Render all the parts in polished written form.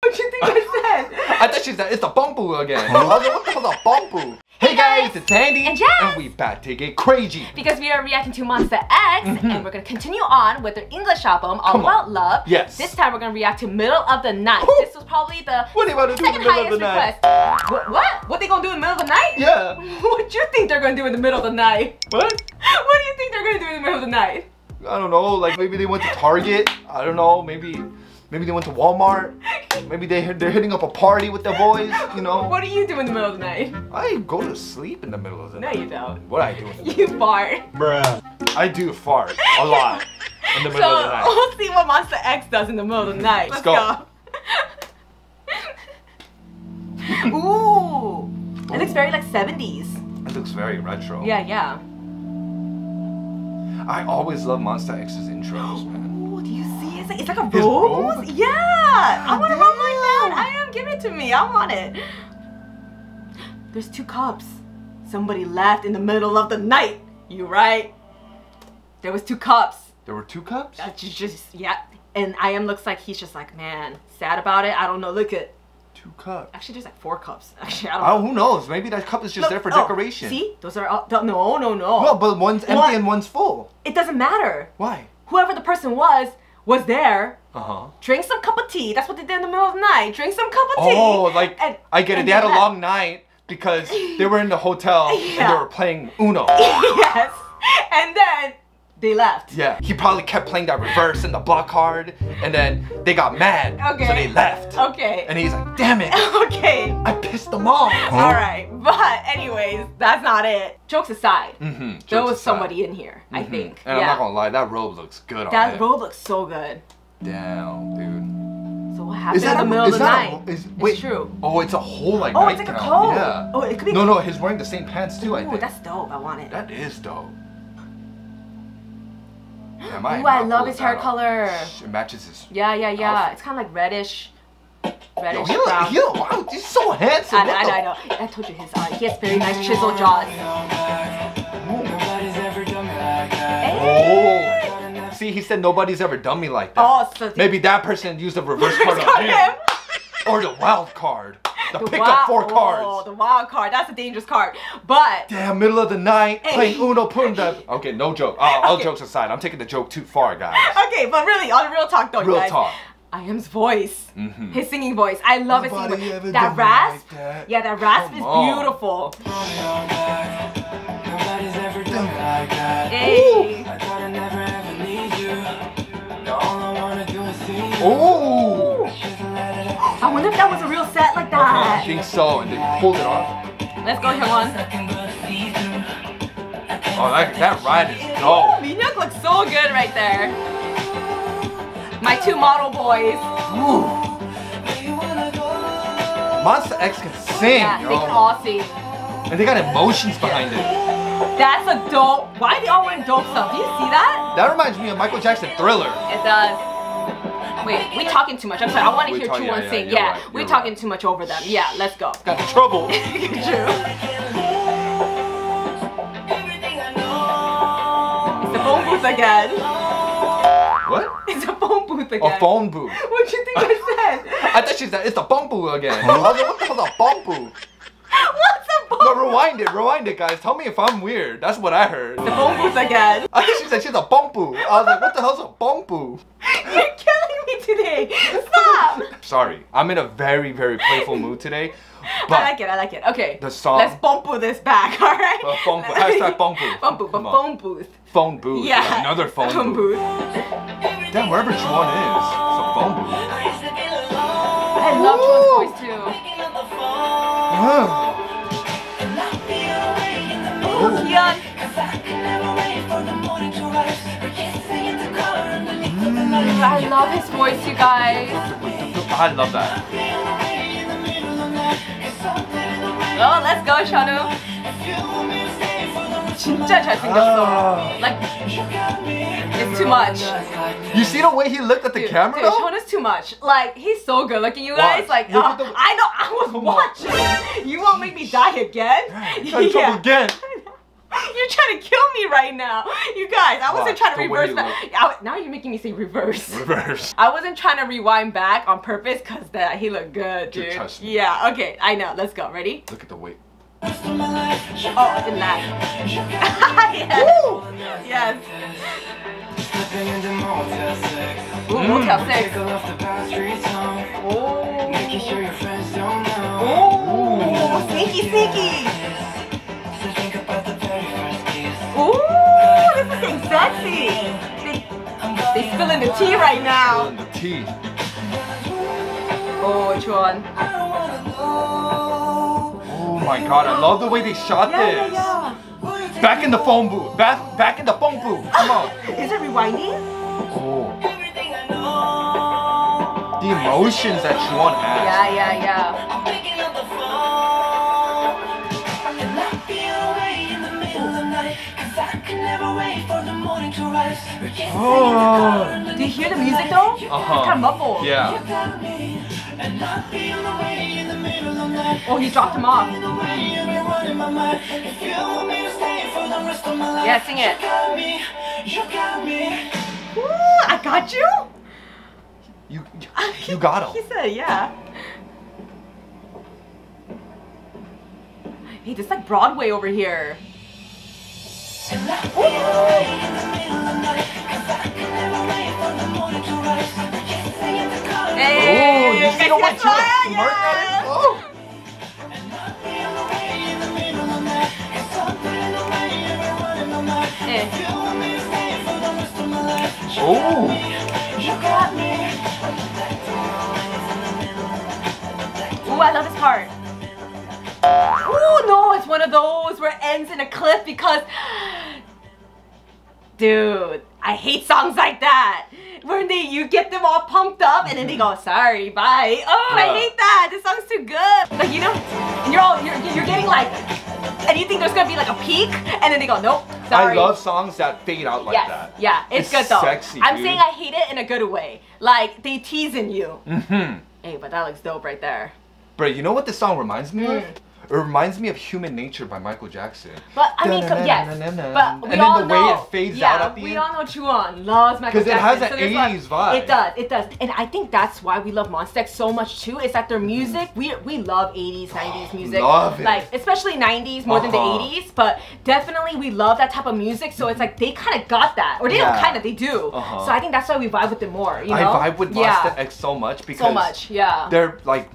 What do you think I said? I thought she said it's a bumble again. I was like, what the hell's a bumble? Hey guys, it's Andy and Jazz, and we back to get crazy because we are reacting to Monsta X, and we're gonna continue on with their English album, All About Love. Yes. This time we're gonna react to Middle of the Night. Woo. This was probably the What are you about to do in the second middle of highest the night? request. What? What they gonna do in the middle of the night? Yeah. What do you think they're gonna do in the middle of the night? What? What do you think they're gonna do in the middle of the night? I don't know, like maybe they went to Target. I don't know, maybe they went to Walmart. Maybe they're hitting up a party with their boys, you know. What do you do in the middle of the night? I go to sleep in the middle of the night. No, you don't. What I do in the You fart. Bruh. I do fart a lot in the middle of the night. So we'll see what Monsta X does in the middle of the night. Let's go. Ooh. It looks very like 70s. It looks very retro. Yeah. I always love Monsta X's intros, man. Ooh, do you see? It's like a His rose? robe? Yeah. I want a robe like that. I am. Give it to me. I want it. There's 2 cups. Somebody left in the middle of the night. You right? There was 2 cups. There were 2 cups? Yeah. And I am looks like he's just like, man, sad about it. I don't know. Look at 2 cups. Actually, there's like 4 cups. Actually, I don't know. Oh, who knows? Maybe that cup is just there for decoration. See? Those are all, no. No, but one's empty and one's full. It doesn't matter. Why? Whoever the person was there. Uh-huh. Drink some cup of tea. That's what they did in the middle of the night. Drink some cup of tea. Oh, like, I get it. They had a left. long night because they were in the hotel and they were playing Uno. Yes. And then they left. Yeah. He probably kept playing that reverse and the block card, and then they got mad. Okay. So they left. Okay. And he's like, damn it. Okay. I pissed them off. Alright. But anyways, that's not it. Jokes aside. There was somebody in here, I think. And I'm not gonna lie, that robe looks good on him. That robe looks so good. Damn, dude. So what happened in the middle of the night? Wait, it's true. Oh, it's a whole like Oh, it's like a coat. Yeah. Oh, it could be. No, he's wearing the same pants too, I Ooh, think. that's dope. I want it. That is dope. Damn, Ooh, I love his hair color. It matches his. Yeah. outfit. It's kind of like reddish. Yo, Brown. wow, he's so handsome. I know. I told you he has very nice chiseled jaws. Hey. Oh. See, he said nobody's ever done me like that. Oh, so maybe that person used the reverse card on him. Or the wild card. The pick up 4 cards. Oh, the wild card. That's a dangerous card. But damn, middle of the night, playing Uno, putting the... Okay, no joke. All jokes aside, I'm taking the joke too far, guys. Okay, but really, on real talk though, Real guys. talk. I.Am's voice. His singing voice. I love his singing voice. That rasp. Like that. Yeah, that rasp is beautiful. Hey. Ooh. I wonder if that was a real set like that. I think so, and they pulled it off. Let's go, Hyun. Oh, that ride is dope. Minhyuk looks so good right there. My 2 model boys. Ooh. Monsta X can sing, Yeah, yo. they can all sing. And they got emotions behind it. That's a dope. Why are they all wearing dope stuff? Do you see that? That reminds me of Michael Jackson Thriller. It does. Wait, we're talking too much. I'm sorry. I want to hear Chuwon sing. you're Yeah, right, we're you're talking too much over them. Yeah, let's go. Got in trouble. True. It's the phone booth again. What? It's a phone booth again. A phone booth. What'd you think I said? I thought she said it's a bumble again. I was like, what the hell's a bumble? What's a phone No, rewind it, guys. Tell me if I'm weird. That's what I heard. The phone booth again. I think she said she's a bumble. I was like, what the hell's a bumble? You're killing me today. Stop. Sorry, I'm in a very, very playful mood today. But I like it. Okay. the song. Let's bump this back, alright? Phone booth. Hashtag phone booth. Phone booth, but Come on. phone booth. Phone booth. Yeah. Another phone booth. Damn, wherever Chuwon is, it's a phone booth. I love Chuwon's voice too. Ooh. Hyun. I love his voice, you guys. I love that. Oh, let's go, Shanu. 진짜 잘생겼어. Like, it's too much. You see the way he looked at the camera Dude, though? Shauna's too much. Like, he's so good looking, you guys. Watch. Like, Look at the- I know, I was Come on. watching. You won't make me die again? Got in trouble again. You're trying to kill me right now. You guys, I wasn't trying to The way reverse you back. Now you're making me say reverse. Reverse. I wasn't trying to rewind back on purpose because he looked good, dude. Trust me. Yeah, okay, I know. Let's go. Ready? Look at the weight. Oh, the lag. Yes. Woo! Yes. Ooh, Motel 6. Oh, sneaky, sneaky. Ooh, this is getting sexy. They spilling the tea right now. Spilling the tea. Oh, which one? Oh my god, I love the way they shot this. Yeah. Back in the phone booth. Back in the phone booth. Come on. Is it rewinding? Oh. The emotions that Chuan has. Yeah. Oh. Do you hear the music though? It's kind of muffled. Yeah. Oh, he dropped him off. Yeah, sing it. Ooh, I got you? You got He him. said, yeah. Hey, this is like Broadway over here. Hey, Oh, you see how much you smirk at it? Oh. Oh. Ooh, I love this part. Ooh, no, it's one of those where it ends in a cliff because... Dude, I hate songs like that. When you get them all pumped up and then they go, sorry, bye. Oh, I hate that. This song's too good. Like, you know, and you're getting like, and you think there's gonna be like a peak, and then they go, nope, sorry. I love songs that fade out like that. Yeah, it's good though. Sexy, I'm dude. saying I hate it in a good way. Like, they teasing you. Mm-hmm. Hey, but that looks dope right there. Bro, you know what this song reminds me of? It reminds me of Human Nature by Michael Jackson. But I mean, yes. But we and all then the know, way it fades out at the we end. all know Chuan loves Michael Jackson. Because it has that so 80s vibe. It does. And I think that's why we love Monsta X so much too, is that their music, we love 80s, 90s music. Love it. Like, especially 90s more than the 80s, but definitely we love that type of music, so it's like they kind of got that. Or they don't kind of, they do. So I think that's why we vibe with them more, you know? I vibe with Monsta X so much because they're like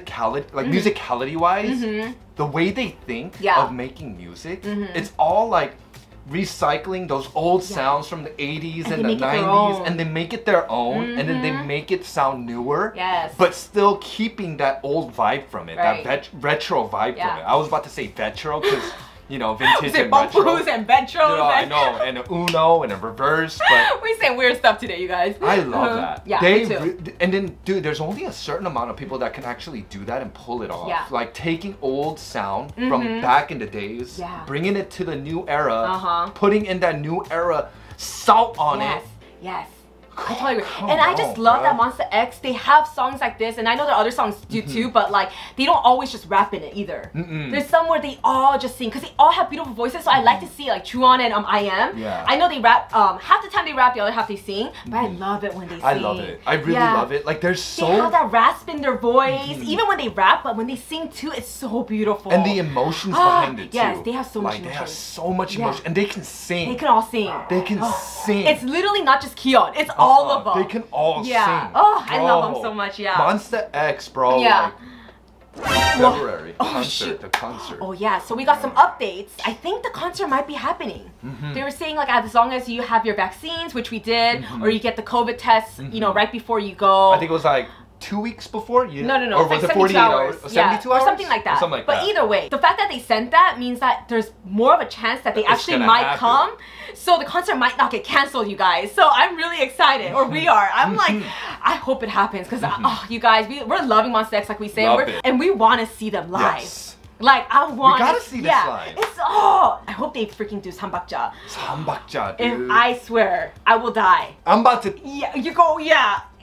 musicality wise, the way they think of making music, it's all like recycling those old sounds from the 80s and the 90s and they make it their own and then they make it sound newer, but still keeping that old vibe from it, that retro vibe from it. I was about to say vetro because you know, vintage and retro. And vetros. I know, and a Uno and a reverse, but we say weird stuff today, you guys. I love that. Yeah, me too. And then, dude, there's only a certain amount of people that can actually do that and pull it off. Yeah. Like taking old sound from back in the days, bringing it to the new era, putting in that new era salt on it. Yes. I totally agree. And I just love that Monsta X, they have songs like this, and I know there are other songs do too, but like, they don't always just rap in it either. There's some where they all just sing, because they all have beautiful voices, so I like to see like Chuan and I.M. I know they rap, half the time they rap, the other half they sing, but I love it when they sing. I love it. I really love it. Like, there's so... They have that rasp in their voice, even when they rap, but when they sing too, it's so beautiful. And the emotions behind it too. Yes, they have so much emotion. They have so much emotion, and they can sing. They can all sing. They can sing. It's literally not just Keon, it's all of them. They can all sing. Oh, I love them so much, Monsta X, bro. Yeah. Like, February concert, the concert. Oh yeah, so we got some updates. I think the concert might be happening. They were saying like as long as you have your vaccines, which we did, or you get the COVID test, you know, right before you go. I think it was like 2 weeks before? No. Or was it 48 hours? 72 hours? Or something like that. Something like that. But either way, the fact that they sent that means that there's more of a chance that they actually might come. So the concert might not get canceled, you guys. So I'm really excited, or we are. I'm like, I hope it happens because, you guys, we're loving Monsta X like we say. And we want to see them live. Yes. Like, I want. We gotta see this live. It's I hope they freaking do Sambakja. Sambakja, dude. And I swear, I will die. I'm about to. Yeah, you go. Yeah.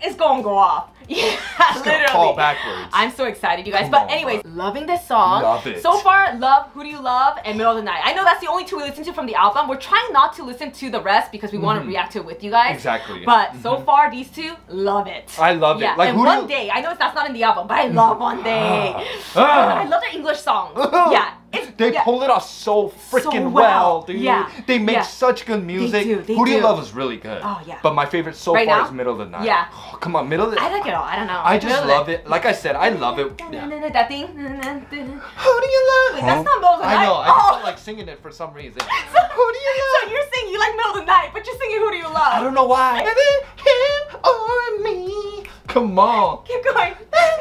it's gonna go off. Yeah, literally. Fall backwards. I'm so excited, you guys. But anyways, loving this song. Love it. So far, love Who Do You Love and Middle of the Night. I know that's the only two we listen to from the album. We're trying not to listen to the rest because we want to react to it with you guys. Exactly. But so far, these two, love it. I love it. Like, and One Day. I know that's not in the album, but I love One Day. I love their English songs. Yeah. They pull it off so freaking well, dude. Yeah. They make such good music. Who Do You Love is really good. Oh, yeah. But my favorite so far is Middle of the Night. Yeah. Oh, come on, Middle of the Night. I like it all. I don't know. I just love it. Like I said, I love it. Yeah. That thing. Who do you love? Wait, that's not Middle of the Night. I know. I just felt like singing it for some reason. Who do you love? So you're singing you like Middle of the Night, but you're singing Who Do You Love? I don't know why. Him or me. Come on. Keep going.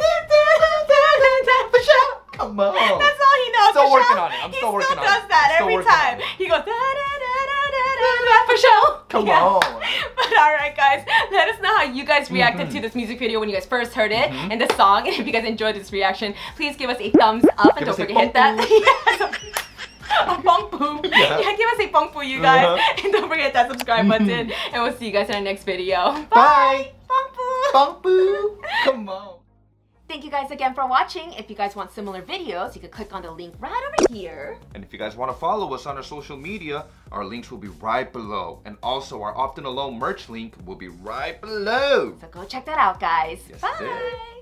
Come on. That's all he knows. Still working on it. I'm still working on it. He still does that every time. He goes da da da da da da for show. Come on. But alright guys, let us know how you guys reacted to this music video when you guys first heard it and the song. And if you guys enjoyed this reaction, please give us a thumbs up and don't forget to hit that. A bong boo. Yeah, give us a bong boo, you guys. And don't forget that subscribe button. And we'll see you guys in our next video. Bye. Bong boo. Bong boo. Come on. Thank you guys again for watching. If you guys want similar videos, you can click on the link right over here. And if you guys want to follow us on our social media, our links will be right below. And also our Often Alone merch link will be right below. So go check that out, guys. Yes, bye.